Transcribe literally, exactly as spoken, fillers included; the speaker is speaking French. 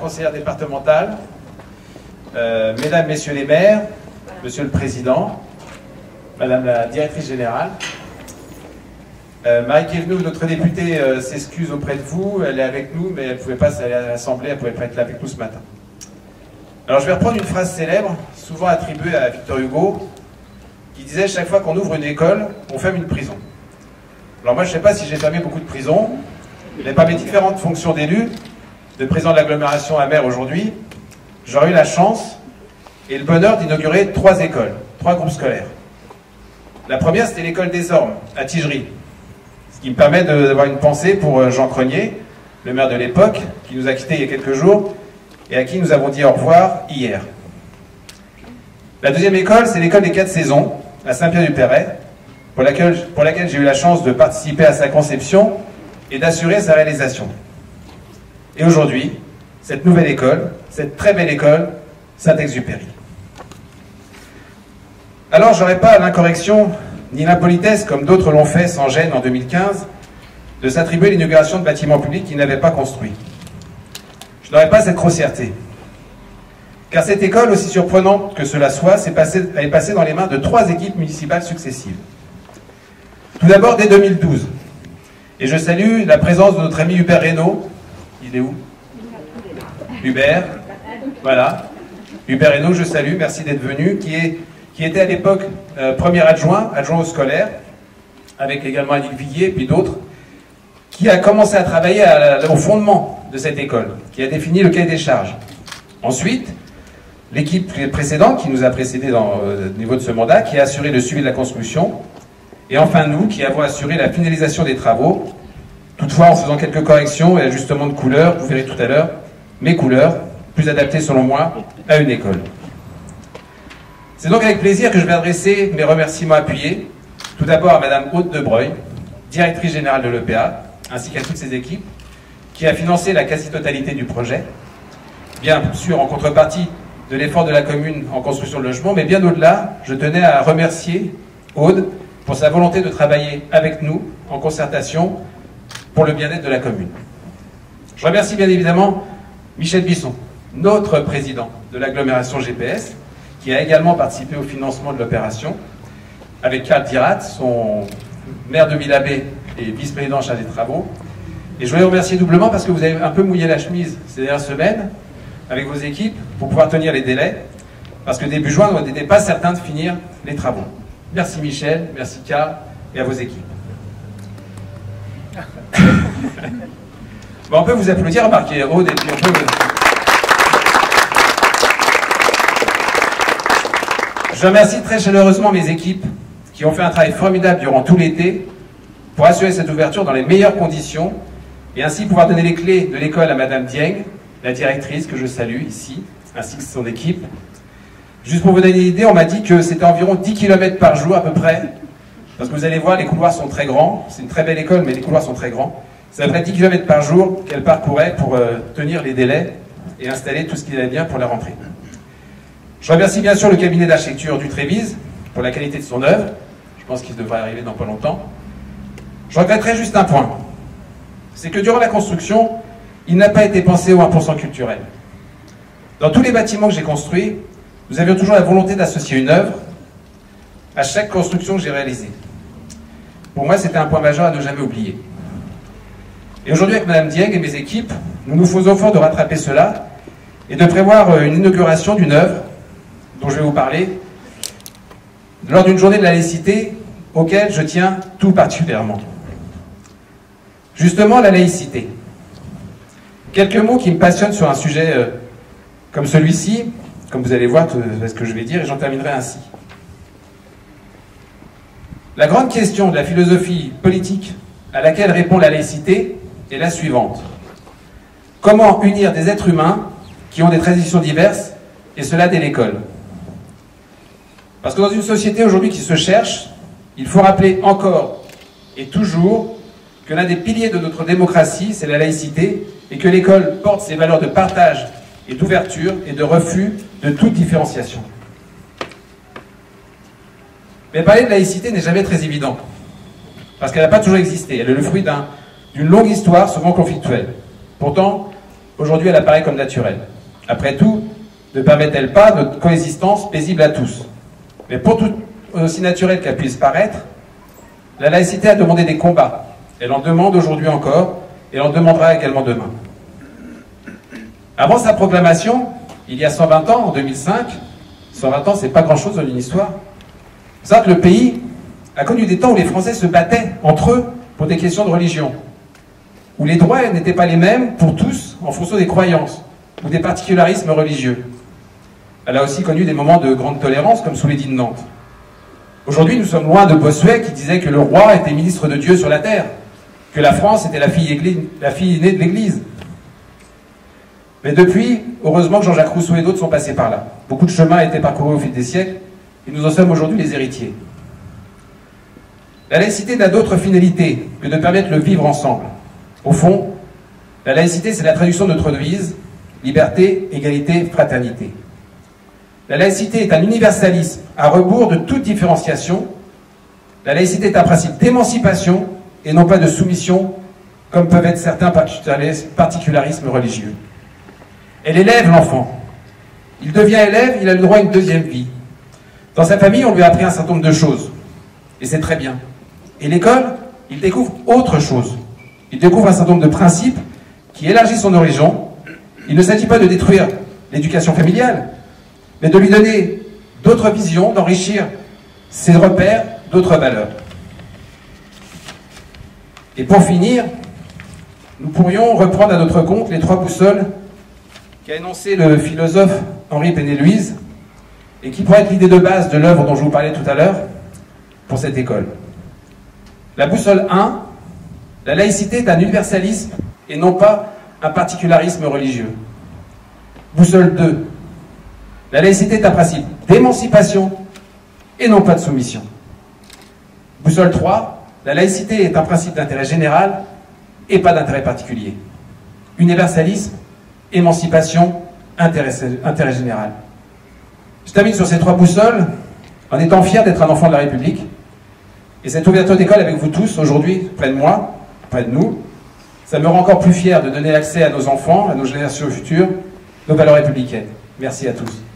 conseillère départementale, euh, mesdames, messieurs les maires, monsieur le président, madame la directrice générale. Euh, Marie Guévenoux, notre députée, euh, s'excuse auprès de vous. Elle est avec nous, mais elle ne pouvait pas aller à l'Assemblée, elle ne pouvait pas être là avec nous ce matin. Alors je vais reprendre une phrase célèbre, souvent attribuée à Victor Hugo, qui disait « Chaque fois qu'on ouvre une école, on ferme une prison ». Alors moi, je ne sais pas si j'ai fermé beaucoup de prisons, mais par mes différentes fonctions d'élu, de président de l'agglomération à maire aujourd'hui, j'aurais eu la chance et le bonheur d'inaugurer trois écoles, trois groupes scolaires. La première, c'était l'école des Ormes, à Tigerie, ce qui me permet d'avoir une pensée pour Jean Crenier, le maire de l'époque, qui nous a quittés il y a quelques jours, et à qui nous avons dit au revoir hier. La deuxième école, c'est l'école des quatre saisons, à Saint-Pierre-du-Perret, pour laquelle, pour laquelle j'ai eu la chance de participer à sa conception et d'assurer sa réalisation. Et aujourd'hui, cette nouvelle école, cette très belle école, Saint-Exupéry. Alors, je n'aurais pas l'incorrection, ni l'impolitesse, comme d'autres l'ont fait sans gêne en deux mille quinze, de s'attribuer l'inauguration de bâtiments publics qu'ils n'avaient pas construits. Je n'aurais pas cette grossièreté. Car cette école, aussi surprenante que cela soit, est passée, est passée dans les mains de trois équipes municipales successives. Tout d'abord, dès deux mille douze. Et je salue la présence de notre ami Hubert Reynaud. Il est où? Hubert. Voilà. Hubert Reynaud, je salue, merci d'être venu, qui, est, qui était à l'époque euh, premier adjoint, adjoint au scolaire, avec également Annick Viguier et puis d'autres, qui a commencé à travailler à, à, au fondement de cette école, qui a défini le cahier des charges. Ensuite, l'équipe précédente, qui nous a précédés dans, euh, au niveau de ce mandat, qui a assuré le suivi de la construction, et enfin nous, qui avons assuré la finalisation des travaux, toutefois en faisant quelques corrections et ajustements de couleurs, vous verrez tout à l'heure, mes couleurs, plus adaptées selon moi, à une école. C'est donc avec plaisir que je vais adresser mes remerciements appuyés, tout d'abord à Madame Aude Debreuil, directrice générale de l'E P A, ainsi qu'à toutes ses équipes, qui a financé la quasi-totalité du projet, bien sûr en contrepartie de l'effort de la commune en construction de logements, mais bien au-delà, je tenais à remercier Aude pour sa volonté de travailler avec nous, en concertation, pour le bien-être de la commune. Je remercie bien évidemment Michel Bisson, notre président de l'agglomération G P S, qui a également participé au financement de l'opération, avec Karl Dirat, son maire de Villabé et vice-président en charge des travaux. Et je voulais vous remercier doublement parce que vous avez un peu mouillé la chemise ces dernières semaines, avec vos équipes, pour pouvoir tenir les délais, parce que début juin, on n'était pas certain de finir les travaux. Merci Michel, merci Karl, et à vos équipes. Bon, on peut vous applaudir, remarquez, Aude, et puis on peut... Je remercie très chaleureusement mes équipes qui ont fait un travail formidable durant tout l'été pour assurer cette ouverture dans les meilleures conditions et ainsi pouvoir donner les clés de l'école à Madame Dieng, la directrice que je salue ici, ainsi que son équipe. Juste pour vous donner une idée, on m'a dit que c'était environ dix kilomètres par jour à peu près, parce que vous allez voir, les couloirs sont très grands, c'est une très belle école, mais les couloirs sont très grands. C'est à peu près dix kilomètres par jour qu'elle parcourait pour euh, tenir les délais et installer tout ce qui allait bien pour la rentrée. Je remercie bien sûr le cabinet d'architecture du Trévise pour la qualité de son œuvre. Je pense qu'il devrait arriver dans pas longtemps. Je regretterai juste un point. C'est que durant la construction, il n'a pas été pensé au un pour cent culturel. Dans tous les bâtiments que j'ai construits, nous avions toujours la volonté d'associer une œuvre à chaque construction que j'ai réalisée. Pour moi, c'était un point majeur à ne jamais oublier. Et aujourd'hui, avec Madame Dieng et mes équipes, nous nous faisons fort de rattraper cela et de prévoir une inauguration d'une œuvre dont je vais vous parler lors d'une journée de la laïcité auquel je tiens tout particulièrement. Justement, la laïcité. Quelques mots qui me passionnent sur un sujet euh, comme celui-ci, comme vous allez voir tout ce que je vais dire, et j'en terminerai ainsi. La grande question de la philosophie politique à laquelle répond la laïcité est la suivante. Comment unir des êtres humains qui ont des traditions diverses, et cela dès l'école? Parce que dans une société aujourd'hui qui se cherche, il faut rappeler encore et toujours que l'un des piliers de notre démocratie, c'est la laïcité, et que l'école porte ses valeurs de partage et d'ouverture et de refus de toute différenciation. Mais parler de laïcité n'est jamais très évident, parce qu'elle n'a pas toujours existé. Elle est le fruit d'un, d'une longue histoire, souvent conflictuelle. Pourtant, Aujourd'hui, elle apparaît comme naturelle. Après tout, ne permet-elle pas notre coexistence paisible à tous? Mais pour tout aussi naturel qu'elle puisse paraître, la laïcité a demandé des combats. Elle en demande aujourd'hui encore, et elle en demandera également demain. Avant sa proclamation, il y a cent vingt ans, en deux mille cinq, cent vingt ans, c'est pas grand-chose dans une histoire. Vous savez que le pays a connu des temps où les Français se battaient entre eux pour des questions de religion, où les droits n'étaient pas les mêmes pour tous en fonction des croyances ou des particularismes religieux. Elle a aussi connu des moments de grande tolérance, comme sous l'édit de Nantes. Aujourd'hui, nous sommes loin de Bossuet qui disait que le roi était ministre de Dieu sur la terre, que la France était la fille, église, la fille aînée de l'Église. Mais depuis, heureusement que Jean-Jacques Rousseau et d'autres sont passés par là. Beaucoup de chemin a été parcouru au fil des siècles, et nous en sommes aujourd'hui les héritiers. La laïcité n'a d'autre finalité que de permettre le vivre ensemble. Au fond, la laïcité, c'est la traduction de notre devise, liberté, égalité, fraternité. La laïcité est un universalisme à rebours de toute différenciation. La laïcité est un principe d'émancipation et non pas de soumission, comme peuvent être certains particularismes religieux. Elle élève l'enfant. Il devient élève, il a le droit à une deuxième vie. Dans sa famille, on lui a appris un certain nombre de choses. Et c'est très bien. Et l'école, il découvre autre chose. Il découvre un certain nombre de principes qui élargissent son horizon. Il ne s'agit pas de détruire l'éducation familiale, mais de lui donner d'autres visions, d'enrichir ses repères, d'autres valeurs. Et pour finir, nous pourrions reprendre à notre compte les trois boussoles qu'a énoncé le philosophe Henri Péné-Luise et qui pourrait être l'idée de base de l'œuvre dont je vous parlais tout à l'heure pour cette école. La boussole un, la laïcité est un universalisme et non pas un particularisme religieux. Boussole deux, la laïcité est un principe d'émancipation et non pas de soumission. Boussole trois, la laïcité est un principe d'intérêt général et pas d'intérêt particulier. Universalisme, émancipation, intérêt, intérêt général. Je termine sur ces trois boussoles en étant fier d'être un enfant de la République. Et cette ouverture d'école avec vous tous, aujourd'hui, près de moi, près de nous, ça me rend encore plus fier de donner accès à nos enfants, à nos générations futures, nos valeurs républicaines. Merci à tous.